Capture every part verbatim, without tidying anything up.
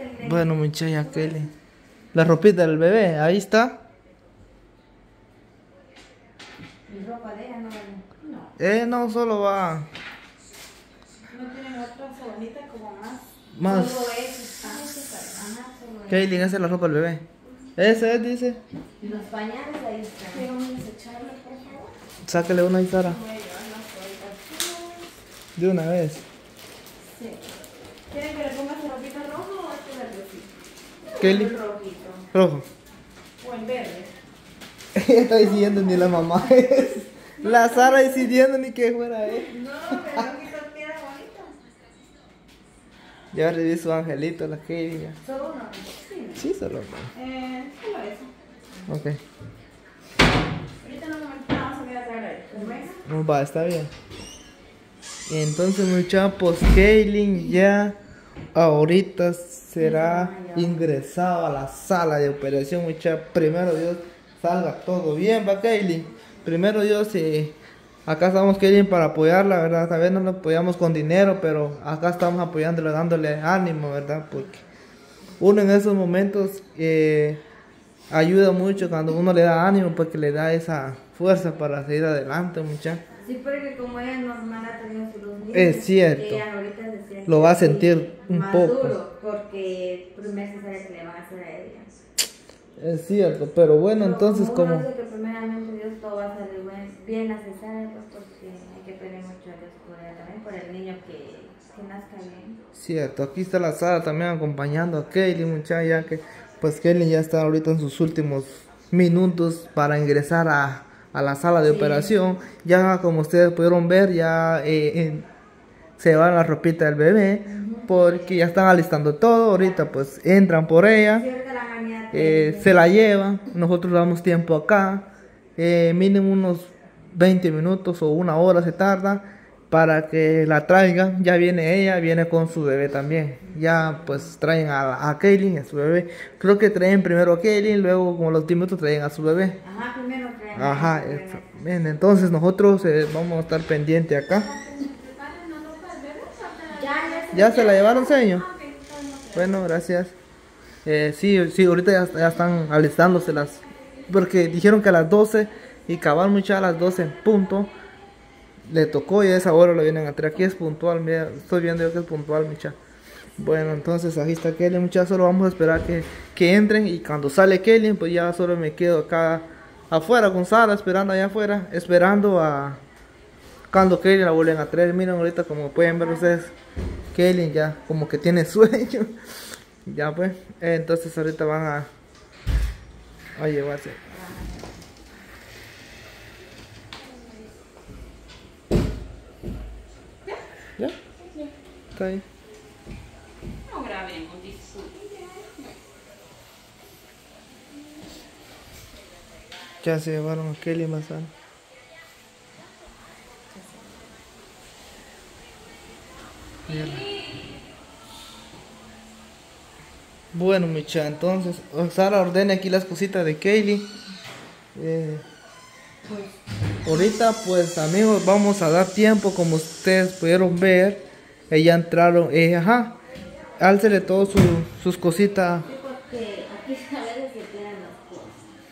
Bueno, muchacha Kelly. La ropita del bebé, ahí está. ¿Y ropa de ella no? No. Eh, no, solo va. No tienen otra sabanita como más. Más. Solo es. Ah, ajá, solo es. Kelly, esa es la ropa del bebé. Ese es, dice. Y los pañales ahí están. Quiero desecharle, por favor. Sácale una ahí, Sara. Voy a llevar las toallitas. De una vez. Sí. ¿Quieren que le ponga su ropita roja o este verdecito? Kelly. El rojito. Rojo. O en verde. Ella está diciendo ni la mamá es. La Sara decidiendo ni que fuera él. No, pero el rojito queda bonito. Ya reví su angelito, la Kelly. Ya. Solo uno. Sí. Sí, solo. Eh, solo eso. Ok. Ahorita no me vamos a salir a traer el permiso. No va, está bien. Entonces, muchachos, Kaylin ya ahorita será ingresado a la sala de operación, muchachos. Primero Dios salga todo bien, va Kaylin. Primero Dios, eh, acá estamos Kaylin para apoyarla, ¿verdad? Tal vez no la apoyamos con dinero, pero acá estamos apoyándola, dándole ánimo, ¿verdad? Porque uno en esos momentos eh, ayuda mucho cuando uno le da ánimo, porque le da esa fuerza para seguir adelante, muchachos. Sí, porque como ella normal ha tenido sus dos niños, Es cierto. ella ahorita se siente Lo va a sentir un más poco. duro, porque primer cesárea que le van a hacer a ella. Es cierto, pero bueno, Pero entonces como uno como... dice que primeramente Dios todo va a salir bien, bien la cesárea, pues porque hay que pedir mucho a Dios por ella también, por el niño que, que nazca bien. Cierto, aquí está la Sara también acompañando a Kaylin, muchacha, ya que pues Kaylin ya está ahorita en sus últimos minutos para ingresar a, a la sala de Sí. operación. Ya como ustedes pudieron ver, ya eh, en- se va la ropita del bebé, porque ya están alistando todo, ahorita pues entran por ella. Cierta la mañana. Eh, se la llevan, nosotros damos tiempo acá, eh, mínimo unos veinte minutos o una hora se tarda para que la traigan. Ya viene ella, viene con su bebé también. Ya pues traen a, a Kaylin, a su bebé. Creo que traen primero a Kaylin, luego como los diez minutos traen a su bebé. Ajá, primero traen. Ajá, traen- eso. Bien, entonces nosotros eh, vamos a estar pendientes acá. Ya, ya se ¿Ya se la llevaron, señor? Bueno, gracias. Eh, sí, sí, ahorita ya, ya están alistándose las... Porque dijeron que a las doce y cabal mucha a las doce en punto. Le tocó y a esa hora lo vienen a traer. Aquí es puntual, mira, estoy viendo yo que es puntual, mucha. Bueno, entonces aquí está Kelly, muchachos. Solo vamos a esperar que, que entren. Y cuando sale Kelly, pues ya solo me quedo acá afuera con Sara, esperando allá afuera. Esperando a... Cuando Kelly la vuelven a traer. Miren ahorita como pueden ver ustedes, Kelly ya como que tiene sueño. Ya pues, eh, entonces ahorita van a, a llevarse. ¿Ya? Está ahí. no grabemos, disculpen. Ya se llevaron a Kelly y Mazán. Bueno, mucha, entonces Sara ordena aquí las cositas de Kelly. Eh, ahorita pues amigos vamos a dar tiempo, como ustedes pudieron ver. Ella entraron, eh, ajá, álcele todas su, sus cositas. Sí, porque aquí a veces se quedan las cosas.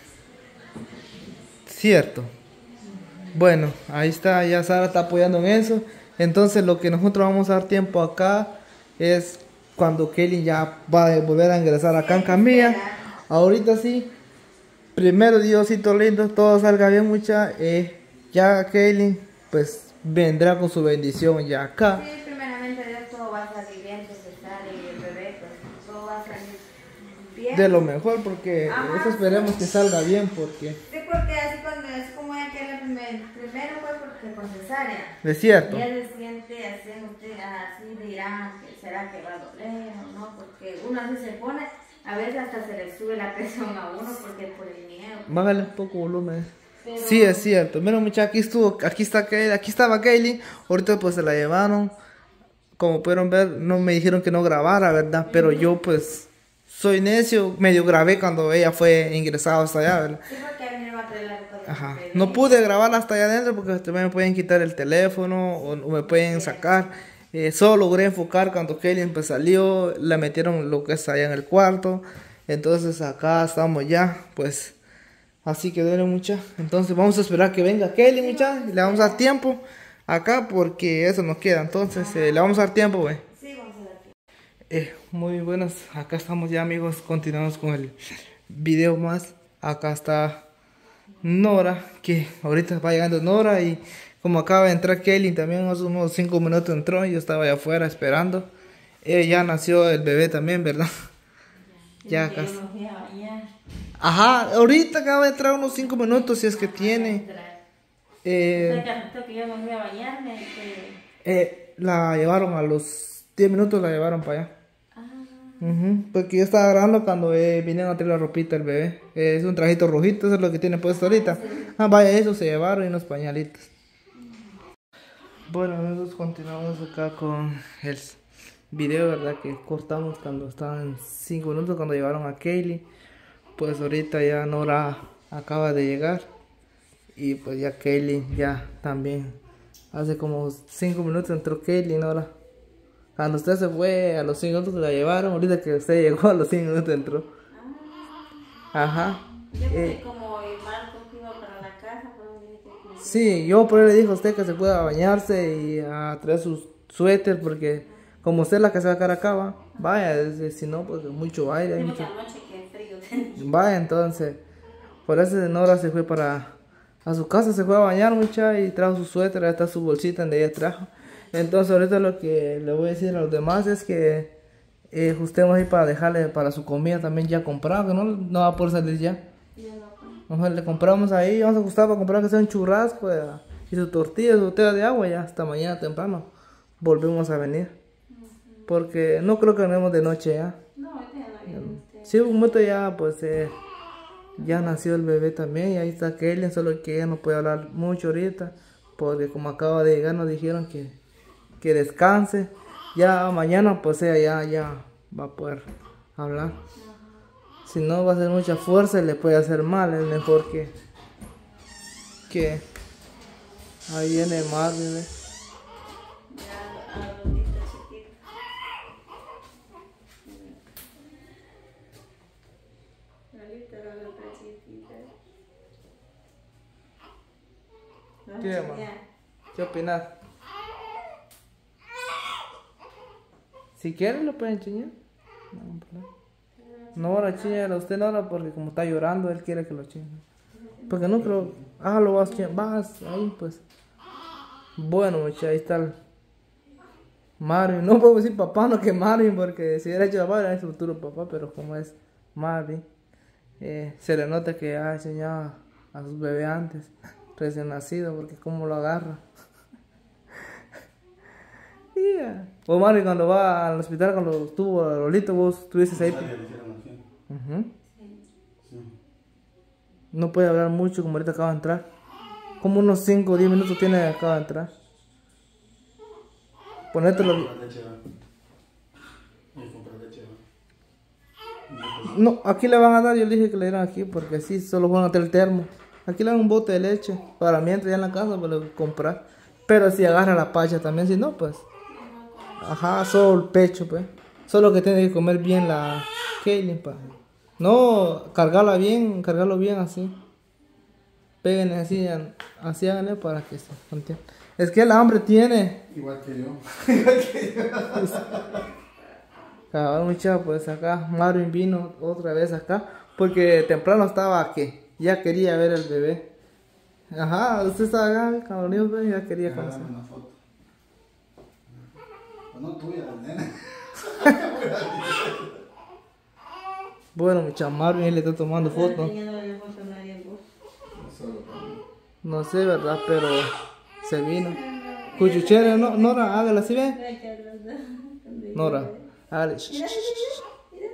Cierto. Bueno, ahí está, ya Sara está apoyando en eso. Entonces lo que nosotros vamos a dar tiempo acá es cuando Kelly ya va a volver a ingresar acá en Camilla. Ahorita sí, primero Diosito lindo, todo salga bien mucha. Eh, ya Kelly pues vendrá con su bendición ya acá. Sí, primeramente Dios todo va a salir bien, que se sale y el bebé, pues todo va a salir bien. De lo mejor, porque Ajá, eso esperemos sí. que salga bien, porque Sí, porque así cuando es como ella que la primer, primero fue porque con cesárea. es cierto. Y ella se siente así, usted así dirá que será que va a doler o no, porque uno así se pone, a veces hasta se le sube la presión a uno porque por el miedo. Bájale un poco volumen. Pero- Sí, es cierto. Mira, muchachos, aquí estuvo, aquí está Kelly, aquí estaba Kelly. Ahorita pues se la llevaron. Como pudieron ver, no me dijeron que no grabara, ¿verdad? Pero yo pues soy necio, medio grabé cuando ella fue ingresada hasta allá, ¿verdad? Sí, porque a mí me va a traer la ropa de Ajá. bebé. No pude grabar hasta allá adentro porque también me pueden quitar el teléfono o, o me pueden sacar. Eh, solo logré enfocar cuando Kaylin pues salió, la metieron lo que es allá en el cuarto. Entonces acá estamos ya, pues así que duele mucha. Entonces vamos a esperar que venga Kaylin, mucha. Le vamos a dar tiempo acá porque eso nos queda. Entonces eh, le vamos a dar tiempo, güey. Sí, vamos a dar tiempo. Eh, muy buenas, acá estamos ya, amigos. Continuamos con el video más. Acá está Nora, que ahorita va llegando Nora. Y como acaba de entrar Kaylin también, hace unos cinco minutos entró y yo estaba allá afuera esperando. Eh, ya nació el bebé también, ¿verdad? Ya, Ya casi. yo me fui a bañar. Ajá, ahorita acaba de entrar unos cinco minutos si es que Ajá, tiene. entrar. Eh, O sea, que al rato que yo me fui a bañarme, que... eh, la llevaron a los diez minutos, la llevaron para allá. Ah, Ujú, porque yo estaba grabando cuando eh, vinieron a traer la ropita el bebé. Eh, es un trajito rojito, eso es lo que tiene puesto ahorita. Ah, vaya, eso se llevaron y unos pañalitos. Bueno, amigos, continuamos acá con el video, ¿verdad? Que cortamos cuando estaban cinco minutos, cuando llevaron a Kaylin. Pues ahorita ya Nora acaba de llegar. Y pues ya Kaylin ya también. Hace como cinco minutos entró Kaylin, Nora. Cuando usted se fue, a los cinco minutos la llevaron. Ahorita que usted llegó, a los cinco minutos entró. Ajá. yo Eh, pensé como el Marco que iba para la casa, pero dije que... sí, yo por ahí le dije a usted que se pueda bañarse y a traer su suéter. Porque como usted es la que se va a quedar acá, va. Vaya, es- si no, pues mucho aire. Hay Sí, mucho... porque anoche que frío tenía. Vaya, entonces. Por eso Nora se fue para... A su casa se fue a bañar, mucha, y trajo su suéter, ahí está su bolsita donde ella trajo. Entonces ahorita lo que le voy a decir a los demás es que eh, ajustemos ahí para dejarle para su comida también ya comprado, que no, no va a poder salir ya. Yo no, pues. Mejor le compramos ahí, vamos a ajustar para comprar que sea un churrasco eh, y su tortilla, su botella de agua, ya hasta mañana temprano volvemos a venir. Porque no creo que venimos de noche ya. No, este ya no viene usted. Sí, un momento ya pues eh, ya nació el bebé también y ahí está Kaylin, solo que ella no puede hablar mucho ahorita porque como acaba de llegar nos dijeron que, que descanse. Ya mañana pues ella ya, ya va a poder hablar. Si no va a hacer mucha fuerza y le puede hacer mal, es mejor que que ahí viene más bebé. Ya, a Lolita chiquita. Lolita, Lolita chiquita. Vamos ¿Qué, a ma? enseñar. ¿Qué opinas? Si quieren lo pueden enseñar. No, pero- No, la chilla, usted no, la- porque como está llorando, él quiere que lo chingue. Porque no creo. Ah, lo vas a chingar. Vas ahí, pues. Bueno, muchachos, ahí está el Marvin. No puedo decir papá, no que Marvin, porque si hubiera hecho papá, era su futuro papá, pero como es Marvin, eh, se le nota que ha enseñado a sus bebés antes, recién nacido, porque como lo agarra. Yeah. O Marvin, cuando va al hospital, cuando estuvo a Lolito, vos estuviste ahí. Sale, le hicieron así. Ujú. Sí. No puede hablar mucho, como ahorita acaba de entrar. Como unos cinco o diez minutos tiene que acaba de entrar. Ponételo. Comprar leche, va. Y comprar leche, va. No, aquí le van a dar, yo le dije que le dieran aquí, porque así solo van a tener el termo. Aquí le dan un bote de leche, para mientras ya en la casa para comprar. Pero si agarra la pacha también, si no, pues. Ajá, solo el pecho, pues. Solo que tiene que comer bien la Kaylin, pa. No, cargarla bien, cargarlo bien así. Peguen así, así háganle para que se mantenga. Es que el hambre tiene. Igual que yo. Cabal, mucha, pues acá Marvin vino otra vez acá. Porque temprano estaba que ya quería ver el bebé. Ajá, usted estaba acá, cuando los niños ya quería Déjame conocer. una foto. Pues no tuya, la nena. Bueno, mucha, Marvin le está tomando fotos. Enseñándole foto a nadie, vos. No solo para mí. No sé, ¿verdad? Pero se vino. Cuchuchera, no, Nora, hágala, ¿sí ve? Ay, qué atrasada. Nora, hágale. Mira, mira,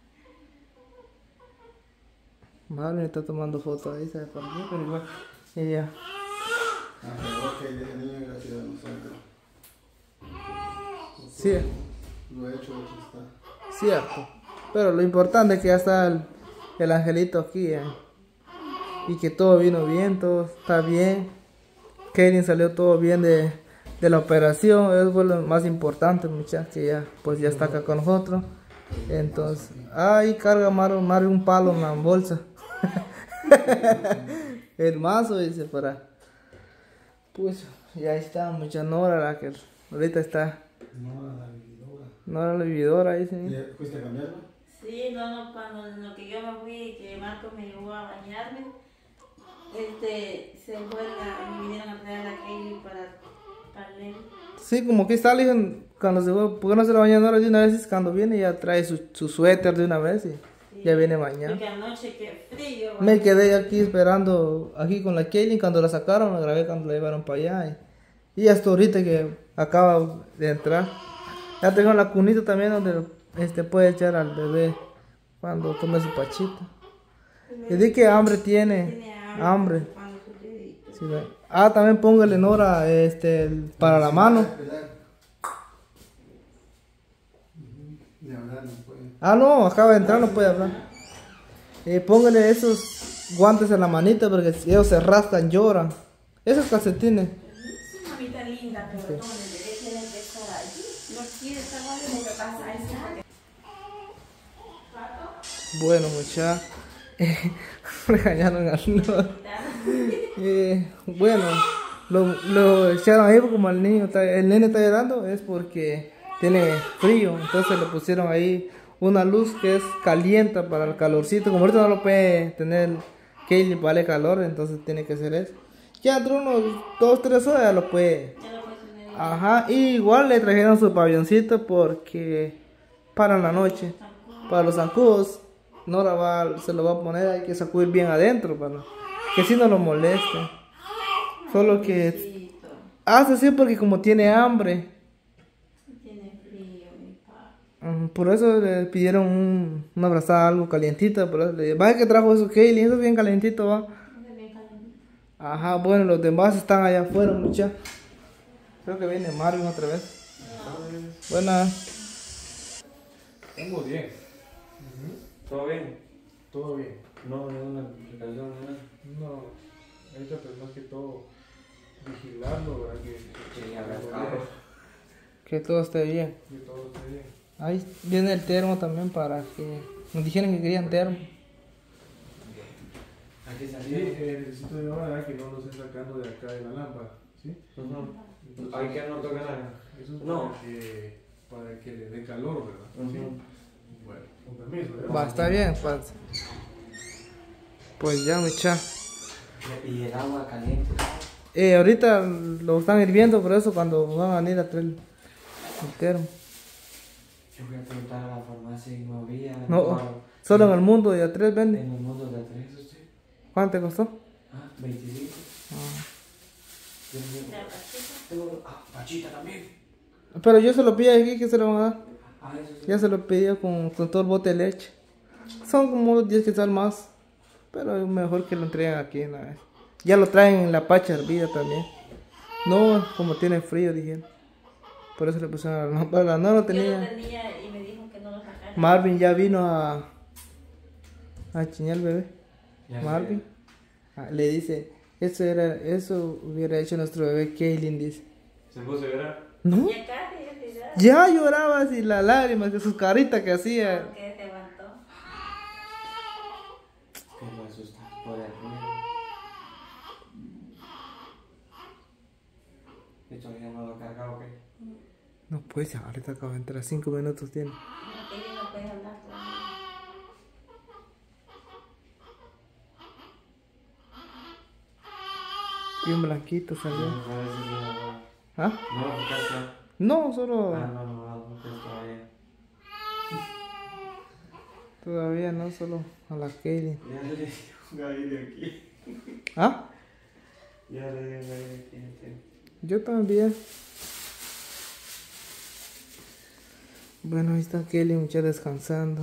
Marvin está tomando fotos ahí, ¿sabe por qué? Pero igual, ella. Ah, pero ok, ese niño hubiera sido de nosotros. Sí, Lo he hecho, hecho está. cierto. Pero lo importante es que ya está el, el angelito aquí, ¿eh? Y que todo vino bien, todo está bien. Kaylin salió todo bien de de la operación, eso fue lo más importante, muchachos, que ya, pues ya está acá con nosotros. Entonces, ahí carga Mario, Mario un palo en la bolsa. El mazo dice para, pues ya está, mucha Nora la que ahorita está. Nora la vividora. Nora la vividora, dice. ¿Y fuiste a cambiarla? Sí, no, no, cuando en lo que yo me fui, que Marco me llevó a bañarme, este, se fue la, me vinieron a traer a Kelly para, para leer. Sí, como que está, le dije, cuando se fue, ¿por qué no se la baña Nora de una vez? Cuando viene ya trae su, su suéter de una vez y Sí. ya viene bañada. Porque anoche qué frío. Me quedé aquí esperando, aquí con la Kelly, cuando la sacaron, la grabé cuando la llevaron para allá. Y, y hasta ahorita que acaba de entrar. Ya tengo la cunita también donde este, puede echar al bebé cuando tome su pachita. Y di que hambre tiene, Tiene hambre. hambre. Cuando su dedito. Sí, ve. Ah, también póngale Nora este, el- para la mano. De hablar no puede. Ah, no, acaba de entrar, no puede hablar. Eh, póngale esos guantes en la manita porque si ellos se rascan, lloran. Esos calcetines. Sí, mamita linda, pero no, desde que tiene que estar allí. No quiere estar mal en lo que pasa. Ahí está. Bueno, mucha. Regañaron al Nora. Eh, bueno, lo, lo echaron ahí porque como el niño está, el nene está llorando es porque tiene frío, entonces le pusieron ahí una luz que es calienta para el calorcito, como ahorita no lo puede tener Kelly para darle calor, entonces tiene que ser eso. Ya entre unos dos, tres horas ya lo puede. Ya lo puedes tener. Ajá, y igual le trajeron su pabelloncito porque para la noche, para los zancudos, Nora va, se lo va a poner, hay que sacudir bien adentro para que si no lo moleste. Solo que Pobrecito. hace así porque como tiene hambre, Tiene frío, mi papá. mm, por eso le pidieron un, una abrazada algo calientita, por eso le vaya que trajo eso Kaylee, eso es bien calientito, va. Anda bien calentito. Ajá, bueno, los demás están allá afuera, mucha. Creo que viene Marvin otra vez. Buenas. Estamos bien. ¿Todo bien? Todo bien. No, no, una complicación, nada. No, ahorita pues más que todo vigilarlo, ¿verdad? Que, Sí, ya que, ves, todo claro. bien, Que todo esté bien. que todo esté bien. Ahí viene el termo también para que nos dijeron que querían termo. Aquí Sí, salió. eh, necesito de ahora ¿verdad? Que no lo estén sacando de acá de la lámpara, ¿sí? Ujú. Hay que no toca nada. Eso es No. para, que, para que le dé calor, ¿verdad? Ujú. ¿Sí? Bueno, con permiso, ¿verdad? Va, está bien, pues. Pues ya, mucha. Y el agua caliente. Eh, ahorita lo están hirviendo, por eso cuando van a venir a traer el, el termo. Yo fui a preguntar a la farmacia y no había. No, solo en el mundo de a tres En vende. el mundo de tres, usted. ¿Cuánto te costó? Ah, veinticinco. Ah. Yo dije, La pachita. tengo. Ah, pachita también. Pero yo se lo pedí aquí que se lo van a dar. Ah, eso sí. Ya se lo pedí con, con todo el bote de leche. Son como unos diez quetzales más. Pero es mejor que lo entreguen aquí una vez. Ya lo traen en la pacha hervida también. No, como tiene frío, dijeron. Por eso le pusieron a la lámpara. No lo Yo tenía. lo tenía y me dijo que no lo sacara. Marvin ya vino a. a chiñar al bebé. Ya Marvin. Ah, le dice: Eso era, eso hubiera hecho nuestro bebé Kaylin, dice. Se puso a llorar. ¿No? Y acá, ya, ya. Ya lloraba así las lágrimas, de sus caritas que hacía. Que se levantó. Que lo asusta por el ruido. Y todavía no lo cargado, ¿ok? No puede ser, ahorita acaba de entrar, cinco minutos tiene. Que ella no puede hablar todavía. Bien blanquito salió. No, a veces no, no. ¿Ah? No lo picaste. No, solo. Ah, no, no, no, no, pues todavía. Todavía no, solo a la Kaylin. Ya le di un aire aquí. ¿Ah? Ya le di un aire aquí. aquí. Yo también. Bueno, ahí está Kelly, mucha descansando.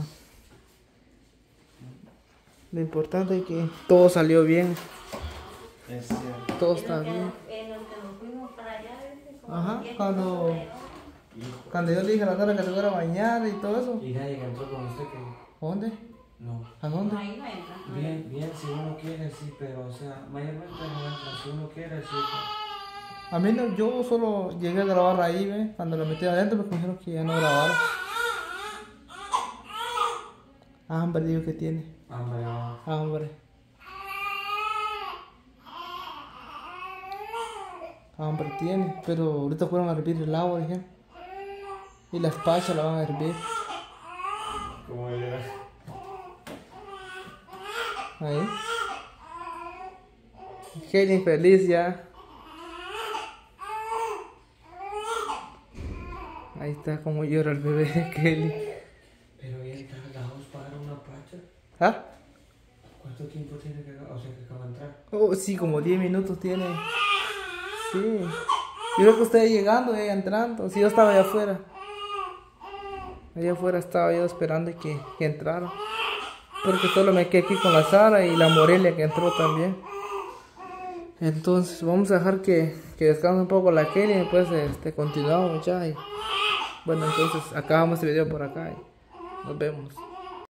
Lo importante es que todo salió bien. Es cierto. Todo En está lo que bien. nos- en lo que nos fuimos para allá, ¿viste? Como Ajá, diez cuando- minutos, Hijo. Cuando yo le dije a la Nora que se fuera a bañar y todo eso. Y nadie que entró con usted que. ¿Dónde? No. ¿A ¿no? dónde? No, ahí no entra. no Bien, bien, si uno quiere, sí, pero o sea, mayormente no entra. Si uno quiere, sí. A mí no, yo solo llegué a grabar ahí, ¿ve? Cuando lo metí adentro me dijeron que ya no grabara. Hambre, digo que tiene. Hambre, ah. Hambre. Hambre tiene, pero ahorita fueron a hervir el agua, dije. Y las pachas la van a hervir. Como era. Ahí. Kelly feliz ya. Ahí está como llora el bebé de Kelly. Pero bien tardados para una pacha. ¿Ah? ¿Cuánto tiempo tiene que, o sea, que acaba de entrar? Oh, sí, como diez minutos tiene. Sí. Yo creo que usted llegando y ella entrando. Sí, yo estaba allá afuera. Allá afuera estaba yo esperando que, que entrara. Porque solo me quedé aquí con la Sara y la Morelia que entró también. Entonces vamos a dejar que, que descanse un poco la Kelly y después este, continuamos ya. Y, bueno, entonces acabamos este video por acá y nos vemos.